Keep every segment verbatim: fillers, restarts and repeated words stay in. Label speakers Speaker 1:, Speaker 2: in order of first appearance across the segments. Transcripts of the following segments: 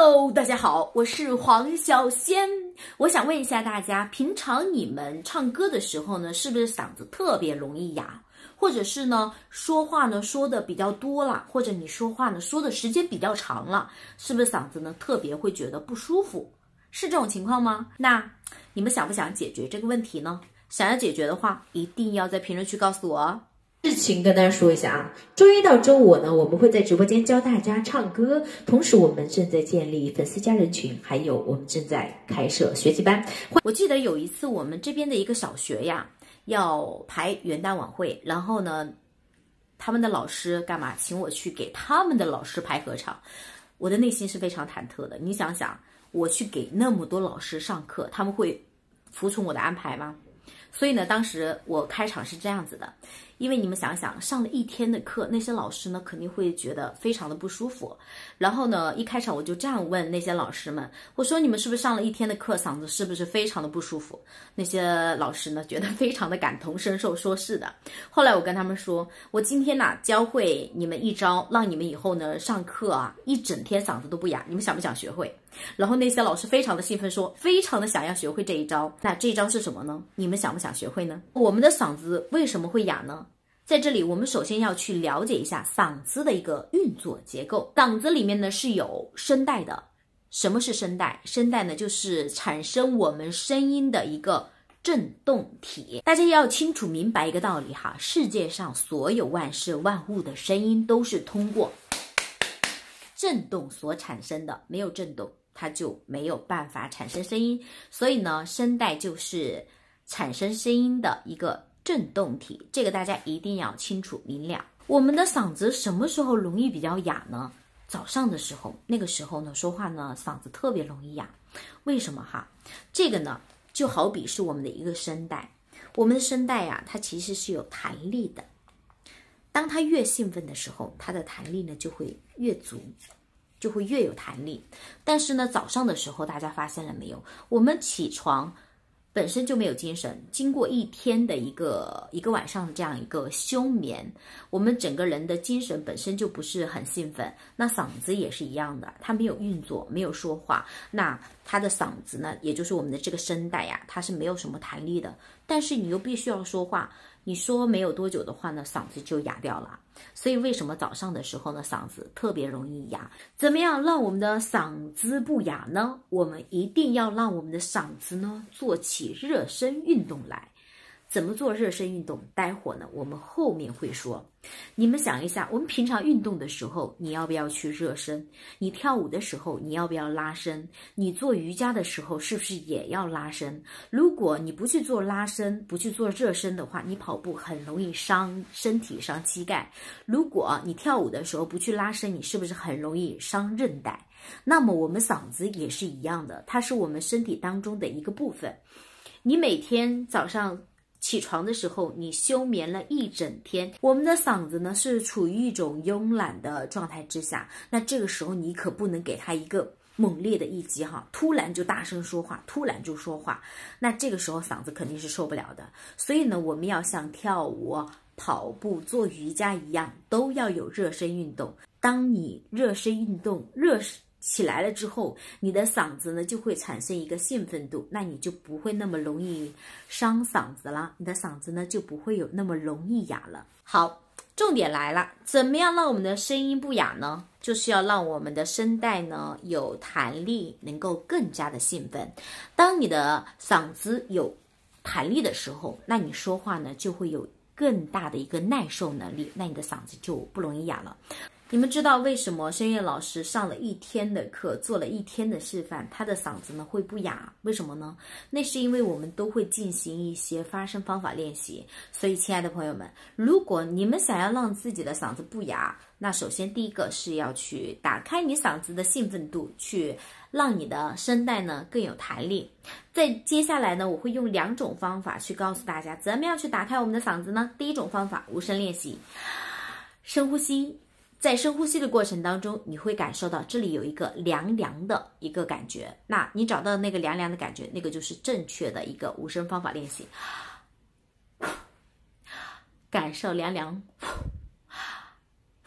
Speaker 1: Hello， 大家好，我是黄小仙。我想问一下大家，平常你们唱歌的时候呢，是不是嗓子特别容易哑？或者是呢，说话呢说的比较多了，或者你说话呢说的时间比较长了，是不是嗓子呢特别会觉得不舒服？是这种情况吗？那你们想不想解决这个问题呢？想要解决的话，一定要在评论区告诉我哦。
Speaker 2: 事情跟大家说一下啊，周一到周五呢，我们会在直播间教大家唱歌，同时我们正在建立粉丝家人群，还有我们正在开设学习班。
Speaker 1: 我记得有一次我们这边的一个小学呀，要排元旦晚会，然后呢，他们的老师干嘛请我去给他们的老师排合唱，我的内心是非常忐忑的。你想想，我去给那么多老师上课，他们会服从我的安排吗？所以呢，当时我开场是这样子的，因为你们想想，上了一天的课，那些老师呢肯定会觉得非常的不舒服。然后呢，一开场我就这样问那些老师们，我说你们是不是上了一天的课，嗓子是不是非常的不舒服？那些老师呢觉得非常的感同身受，说是的。后来我跟他们说，我今天呢教会你们一招，让你们以后呢上课啊一整天嗓子都不哑，你们想不想学会？然后那些老师非常的兴奋说，非常的想要学会这一招。那这一招是什么呢？你们想不想学会呢？我们的嗓子为什么会哑呢？在这里我们首先要去了解一下嗓子的一个运作结构。嗓子里面呢是有声带的。什么是声带？声带呢就是产生我们声音的一个振动体。大家要清楚明白一个道理哈，世界上所有万事万物的声音都是通过振动所产生的，没有振动它就没有办法产生声音。所以呢，声带就是产生声音的一个振动体，这个大家一定要清楚明了。我们的嗓子什么时候容易比较哑呢？早上的时候，那个时候呢说话呢嗓子特别容易哑。为什么哈？这个呢就好比是我们的一个声带，我们的声带呀、啊，它其实是有弹力的。当它越兴奋的时候，它的弹力呢就会越足，就会越有弹力。但是呢，早上的时候大家发现了没有？我们起床本身就没有精神，经过一天的一个一个晚上的这样一个休眠，我们整个人的精神本身就不是很兴奋。那嗓子也是一样的，它没有运作，没有说话，那它的嗓子呢，也就是我们的这个声带呀，它是没有什么弹力的。但是你又必须要说话，你说没有多久的话呢，嗓子就哑掉了。所以为什么早上的时候呢，嗓子特别容易哑？怎么样让我们的嗓子不哑呢？我们一定要让我们的嗓子呢做起热身运动来。怎么做热身运动？待会儿呢，我们后面会说。你们想一下，我们平常运动的时候，你要不要去热身？你跳舞的时候，你要不要拉伸？你做瑜伽的时候，是不是也要拉伸？如果你不去做拉伸，不去做热身的话，你跑步很容易伤身体、伤膝盖。如果你跳舞的时候不去拉伸，你是不是很容易伤韧带？那么我们嗓子也是一样的，它是我们身体当中的一个部分。你每天早上起床的时候，你休眠了一整天，我们的嗓子呢是处于一种慵懒的状态之下，那这个时候你可不能给它一个猛烈的一击哈，突然就大声说话，突然就说话，那这个时候嗓子肯定是受不了的。所以呢，我们要像跳舞、跑步、做瑜伽一样，都要有热身运动。当你热身运动热起来了之后，你的嗓子呢就会产生一个兴奋度，那你就不会那么容易伤嗓子了，你的嗓子呢就不会有那么容易哑了。好，重点来了，怎么样让我们的声音不哑呢？就是要让我们的声带呢有弹力，能够更加的兴奋。当你的嗓子有弹力的时候，那你说话呢就会有更大的一个耐受能力，那你的嗓子就不容易哑了。你们知道为什么声乐老师上了一天的课，做了一天的示范，他的嗓子呢会不哑？为什么呢？那是因为我们都会进行一些发声方法练习。所以亲爱的朋友们，如果你们想要让自己的嗓子不哑，那首先第一个是要去打开你嗓子的兴奋度，去让你的声带呢更有弹力。再接下来呢，我会用两种方法去告诉大家怎么样去打开我们的嗓子呢？第一种方法，无声练习，深呼吸。在深呼吸的过程当中，你会感受到这里有一个凉凉的一个感觉，那你找到那个凉凉的感觉，那个就是正确的一个无声方法练习。感受凉凉，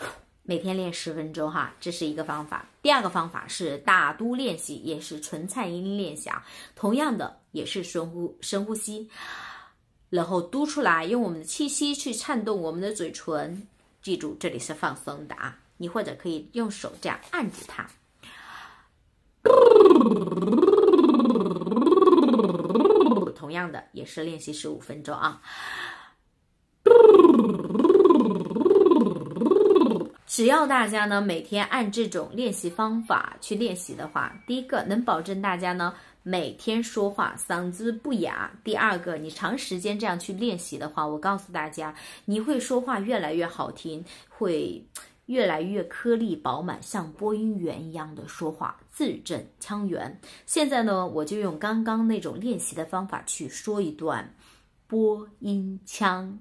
Speaker 1: 每天练十分钟哈，这是一个方法。第二个方法是大嘟练习，也是纯蔡依林练习啊，同样的也是深呼深呼吸，然后嘟出来，用我们的气息去颤动我们的嘴唇。记住，这里是放松的啊，你或者可以用手这样按住它。同样的也是练习十五分钟啊。只要大家呢每天按这种练习方法去练习的话，第一个能保证大家呢每天说话嗓子不哑，第二个你长时间这样去练习的话，我告诉大家你会说话越来越好听，会越来越颗粒饱满，像播音员一样的说话，字正腔圆。现在呢我就用刚刚那种练习的方法去说一段播音腔。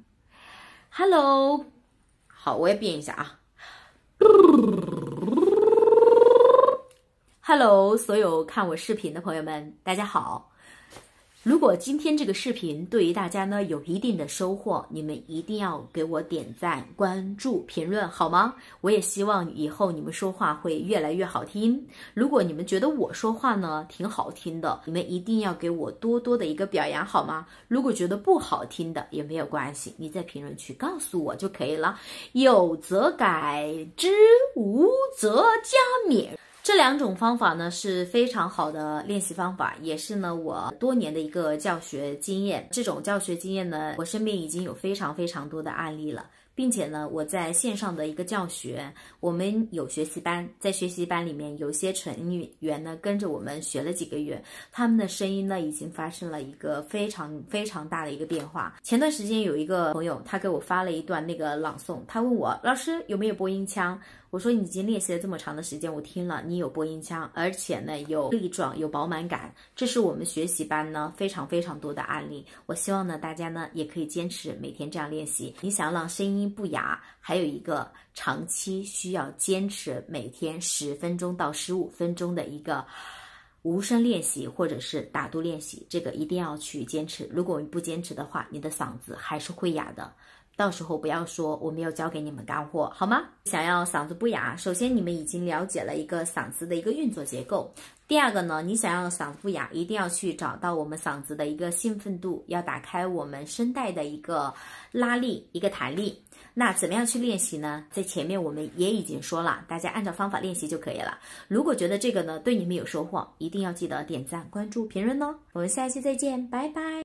Speaker 1: Hello， 好，我也变一下啊。Hello， 所有看我视频的朋友们，大家好。如果今天这个视频对于大家呢有一定的收获，你们一定要给我点赞、关注、评论，好吗？我也希望以后你们说话会越来越好听。如果你们觉得我说话呢挺好听的，你们一定要给我多多的一个表扬，好吗？如果觉得不好听的也没有关系，你在评论区告诉我就可以了。有则改之，无则加勉。这两种方法呢是非常好的练习方法，也是呢我多年的一个教学经验。这种教学经验呢，我身边已经有非常非常多的案例了，并且呢我在线上的一个教学，我们有学习班，在学习班里面有些成员呢跟着我们学了几个月，他们的声音呢已经发生了一个非常非常大的一个变化。前段时间有一个朋友他给我发了一段那个朗诵，他问我老师有没有播音腔，我说你已经练习了这么长的时间，我听了你有播音腔，而且呢有力壮有饱满感，这是我们学习班呢非常非常多的案例。我希望呢大家呢也可以坚持每天这样练习。你想让声音不哑，还有一个长期需要坚持每天十分钟到十五分钟的一个无声练习或者是打嘟练习，这个一定要去坚持。如果你不坚持的话，你的嗓子还是会哑的。到时候不要说我没有教给你们干货，好吗？想要嗓子不哑，首先你们已经了解了一个嗓子的一个运作结构。第二个呢，你想要嗓子不哑，一定要去找到我们嗓子的一个兴奋度，要打开我们声带的一个拉力、一个弹力。那怎么样去练习呢？在前面我们也已经说了，大家按照方法练习就可以了。如果觉得这个呢对你们有收获，一定要记得点赞、关注、评论哦。我们下一期再见，拜拜。